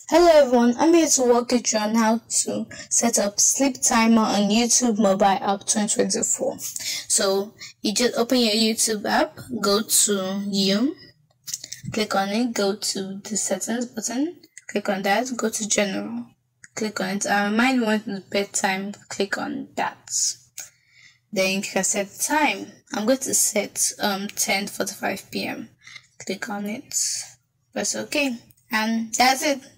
Hello everyone, I'm here to walk you through on how to set up sleep timer on YouTube mobile app 2024. So you just open your YouTube app, go to you, click on it, go to the settings button, click on that, go to general, click on it, and remind you want the bedtime, click on that. Then you can set the time. I'm going to set 10:45 p.m. Click on it, press OK, and that's it.